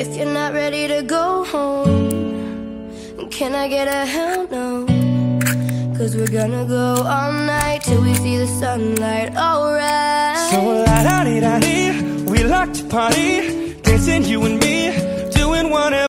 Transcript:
If you're not ready to go home, can I get a hell no? 'Cause we're gonna go all night till we see the sunlight, alright. So la-da-dee-da-dee, we like to party, dancing you and me, doing whatever.